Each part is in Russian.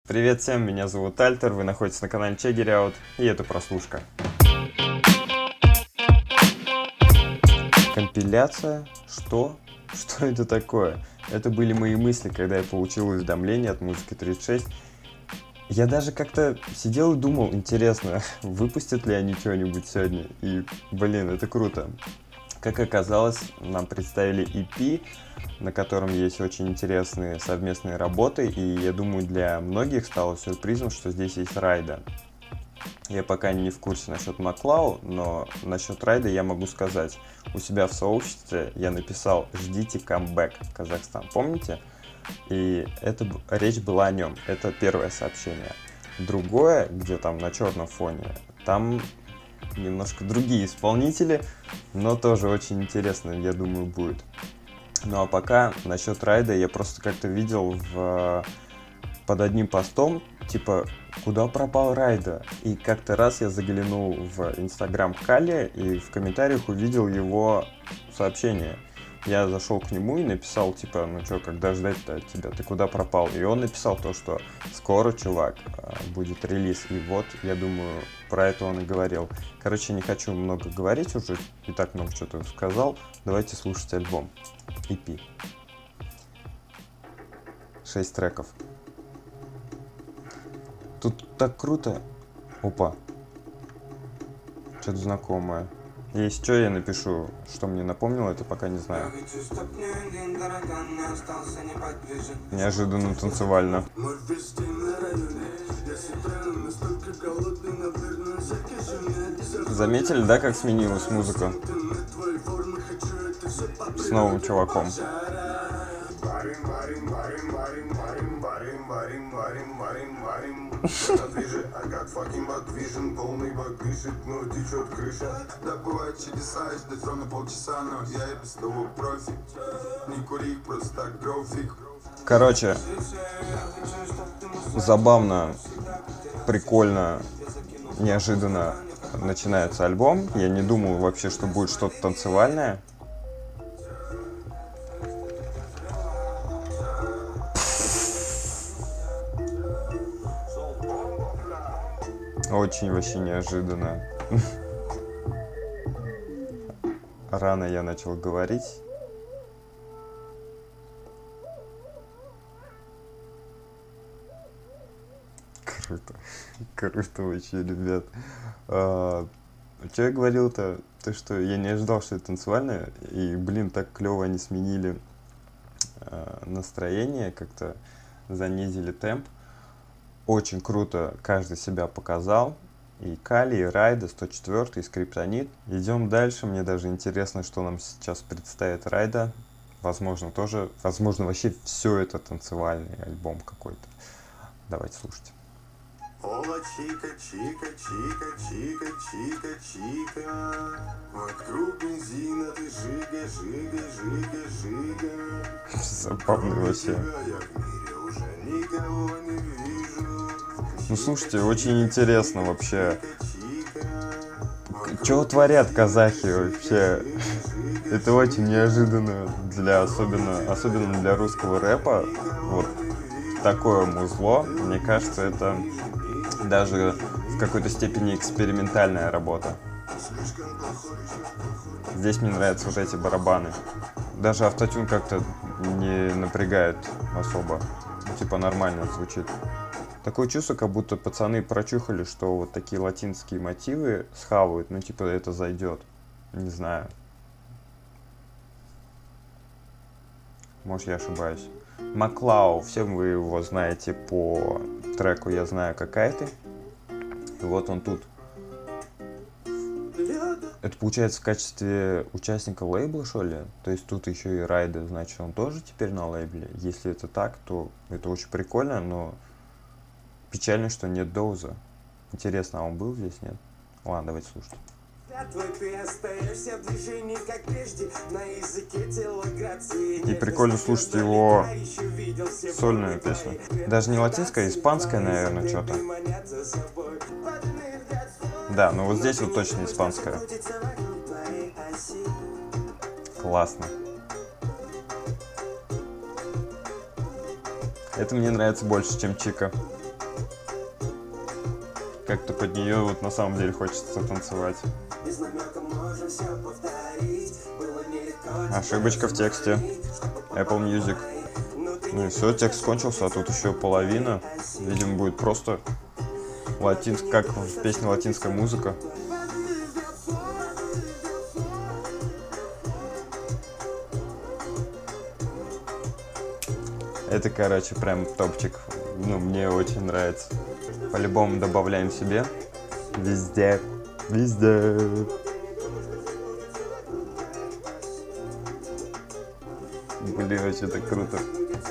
Привет всем, меня зовут Альтер, вы находитесь на канале Check It Out, и это прослушка. Компиляция? Что? Что это такое? Это были мои мысли, когда я получил уведомление от Музыки 36. Я даже как-то сидел и думал, интересно, выпустят ли они что-нибудь сегодня? И, блин, это круто. Как оказалось, нам представили EP, на котором есть очень интересные совместные работы, и я думаю, для многих стало сюрпризом, что здесь есть Райда. Я пока не в курсе насчет Маклау, но насчет Райда я могу сказать. У себя в сообществе я написал «Ждите камбэк, Казахстан». Помните? И речь была о нем. Это первое сообщение. Другое, где там на черном фоне, там немножко другие исполнители, но тоже очень интересно, я думаю, будет. Ну а пока насчет Райда я просто как-то видел под одним постом, типа, куда пропал Райда? И как-то раз я заглянул в инстаграм Кали и в комментариях увидел его сообщение. Я зашел к нему и написал, типа, ну чё, когда ждать-то от тебя, ты куда пропал? И он написал то, что скоро, чувак, будет релиз. И вот, я думаю, про это он и говорил. Короче, не хочу много говорить уже, и так много что-то сказал. Давайте слушать альбом EP. 6 треков. Тут так круто. Опа. Что-то знакомое. Если что, я напишу, что мне напомнило, это пока не знаю. Неожиданно танцевально. Заметили, да, как сменилась музыка? С новым чуваком. Короче, забавно, прикольно, неожиданно начинается альбом. Я не думал вообще, что будет что-то танцевальное. Очень вообще неожиданно. Рано я начал говорить. Круто. Круто вообще, ребят. Что я говорил-то? То, что я не ожидал, что это танцевальное. И, блин, так клево они сменили настроение, как-то занизили темп. Очень круто каждый себя показал. И Кали, и Райда, 104, и Скриптонит. Идем дальше. Мне даже интересно, что нам сейчас представит Райда. Возможно, тоже. Возможно, вообще все это танцевальный альбом какой-то. Давайте слушать. Ола, чика, чика, чика, чика, чика, чика. Вокруг бензина ты жига, жига, жига, жига. Забавный вообще. Ну слушайте, очень интересно вообще. Чего творят казахи вообще? Это очень неожиданно особенно для русского рэпа. Вот такое музло. Мне кажется, это даже в какой-то степени экспериментальная работа. Здесь мне нравятся вот эти барабаны. Даже автотюн как-то не напрягает особо. Типа нормально звучит. Такое чувство, как будто пацаны прочухали, что вот такие латинские мотивы схавают. Ну типа это зайдет. Не знаю. Может, я ошибаюсь. Маклау, все вы его знаете по треку «Я знаю, какая ты». И вот он тут. Это получается в качестве участника лейбла, что ли? То есть тут еще и Райда, значит, он тоже теперь на лейбле. Если это так, то это очень прикольно, но печально, что нет Доуза. Интересно, а он был здесь, нет? Ладно, давайте слушать. И прикольно слушать его сольную песню. Даже не латинская, а испанская, наверное, что-то. Да, ну вот здесь вот точно испанская. Классно. Это мне нравится больше, чем Чика. Как-то под нее вот на самом деле хочется танцевать. Ошибочка в тексте. Apple Music. Ну и все, текст кончился, а тут еще половина. Видимо, будет просто как в песне латинская музыка. Это, короче, прям топчик. Ну, мне очень нравится. По-любому добавляем себе. Везде. Везде. Блин, вообще так круто.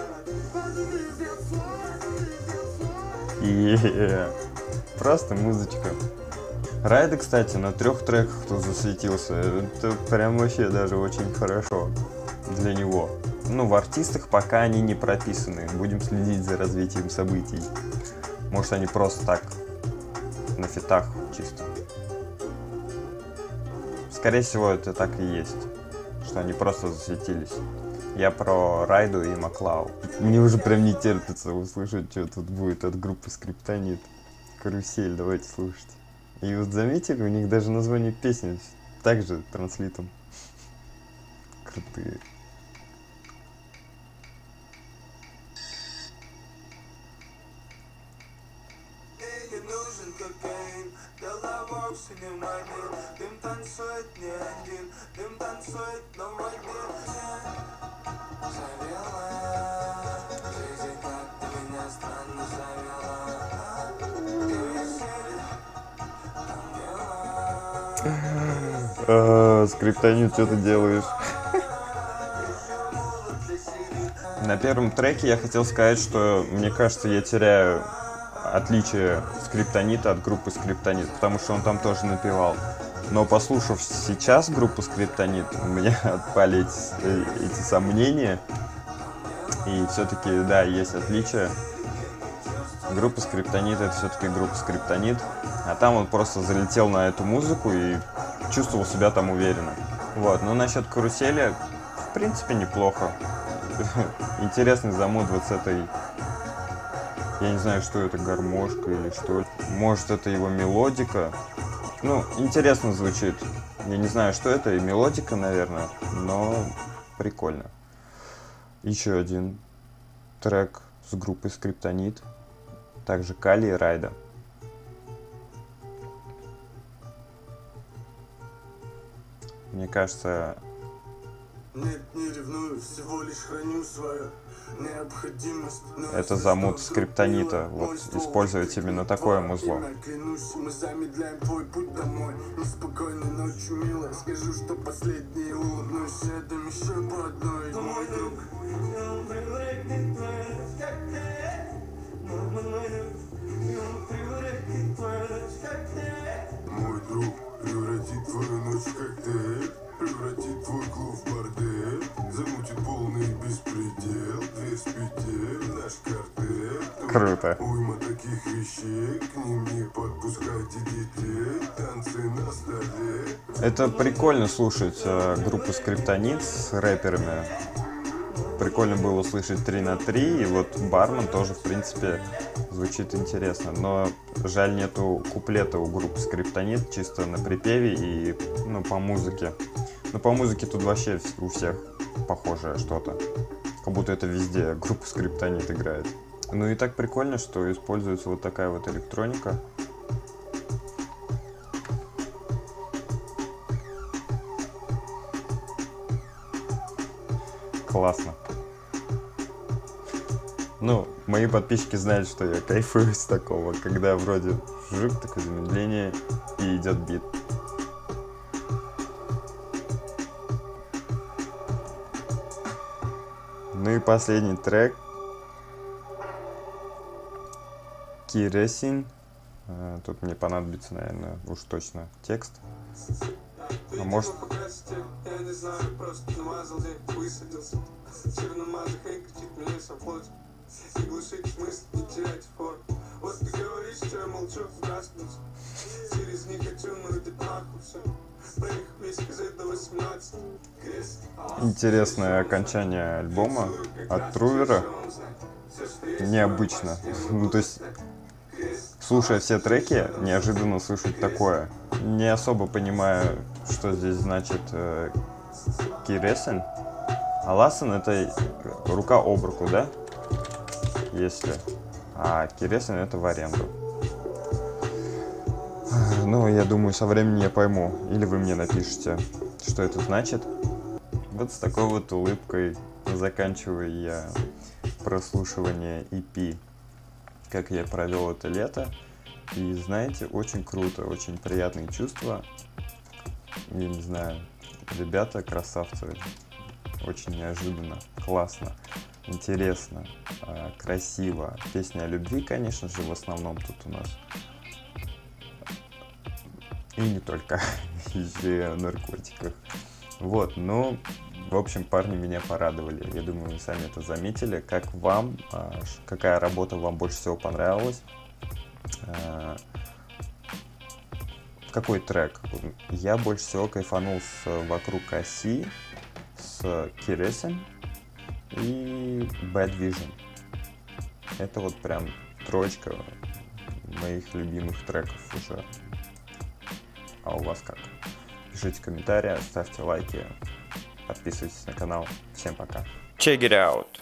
Просто музычка. Райда, кстати, на 3 треках кто засветился. Это прям вообще даже очень хорошо для него. Ну, в артистах пока они не прописаны. Будем следить за развитием событий. Может, они просто так, на фитах чисто. Скорее всего, это так и есть. Что они просто засветились. Я про Райду и Маклау. Мне уже прям не терпится услышать, что тут будет от группы Скриптонит. Карусель, давайте слушать. И вот заметили, у них даже название песни также транслитом. Крутые. Дым танцует не один, дым танцует на войне. Завела, жизнь как ты меня странно завела. Скриптонит, что ты делаешь? На первом треке я хотел сказать, что мне кажется, я теряю отличие Скриптонита от группы Скриптонит, потому что он там тоже напевал. Но послушав сейчас группу Скриптонит, у меня отпали эти сомнения. И все-таки, да, есть отличие. Группа Скриптонит — это все-таки группа Скриптонит. А там он просто залетел на эту музыку и чувствовал себя там уверенно. Вот, но насчет карусели, в принципе, неплохо. Интересный замут вот с этой... Я не знаю, что это, гармошка или что. Может, это его мелодика. Ну, интересно звучит. Я не знаю, что это, и мелодика, наверное, но прикольно. Еще один трек с группой Скриптонит. Также Кали и Райда. Мне кажется... Нет, не ревную, всего лишь храню свою необходимость. Это замут Скриптонита. Вот использовать именно такое музло. Клянусь, мы замедляем твой путь домой. Неспокойной ночью, милая, скажу, что последний улыбнусь. Сядем еще по одной. Мой друг, мой друг превратит твою ночь в коктейль, превратит твой клуб в бордель, замутит полный беспредел, дверь с петель, наш картель. Круто. Уйма таких вещей, к ним не подпускайте детей, танцы на столе. Это прикольно слушать группу Скриптонит с рэперами. Прикольно было слышать 3 на 3, и вот Бармен тоже, в принципе, звучит интересно. Но жаль, нету куплета у группы Скриптонит, чисто на припеве и, ну, по музыке. Ну, по музыке тут вообще у всех похожее что-то. Как будто это везде группа Скриптонит играет. Ну и так прикольно, что используется вот такая вот электроника. Классно. Ну, мои подписчики знают, что я кайфую с такого, когда вроде жик, такое замедление и идет бит. Ну и последний трек. Керосин. Тут мне понадобится, наверное, уж точно текст. А может... Я не знаю, просто намазал, где высадился. Черномазый кричит мне со флоте. И глушить смысл, не терять форму. Вот ты говоришь, что я молчу, здравствуйте. Через не хочу, но иди нахуй все. Про них весь сказать до 18. Интересное окончание альбома от Трувера. Необычно. Ну, то есть, слушая все треки, неожиданно слышать такое. Не особо понимаю, что здесь значит Киресен. А Лассен это рука об руку, да? Если. А Киресен это в аренду. Ну, я думаю, со временем я пойму. Или вы мне напишите, что это значит. Вот с такой вот улыбкой заканчиваю я прослушивание EP, как я провел это лето. И знаете, очень круто, очень приятные чувства. Я не знаю, ребята красавцы. Очень неожиданно, классно, интересно, красиво. Песня о любви, конечно же, в основном тут у нас. И не только, еще и о наркотиках. Вот, ну, в общем, парни меня порадовали. Я думаю, вы сами это заметили. Как вам, какая работа вам больше всего понравилась? Какой трек? Я больше всего кайфанул с «Вокруг оси», с Киресен и Bad Vision. Это вот прям троечка моих любимых треков уже. А у вас как? Пишите комментарии, ставьте лайки, подписывайтесь на канал. Всем пока. Check it out.